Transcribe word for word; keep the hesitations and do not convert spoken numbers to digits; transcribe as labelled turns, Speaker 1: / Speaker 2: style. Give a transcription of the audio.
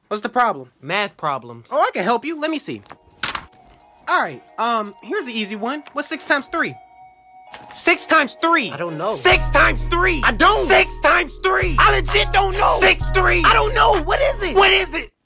Speaker 1: What's the problem?
Speaker 2: Math problems.
Speaker 1: Oh, I can help you. Let me see. All right, um, here's the easy one. What's six times three? Six times three.
Speaker 2: I don't know.
Speaker 1: Six times three. I don't. Six times three. I legit don't know. Six three. I don't know. What is it? What is it?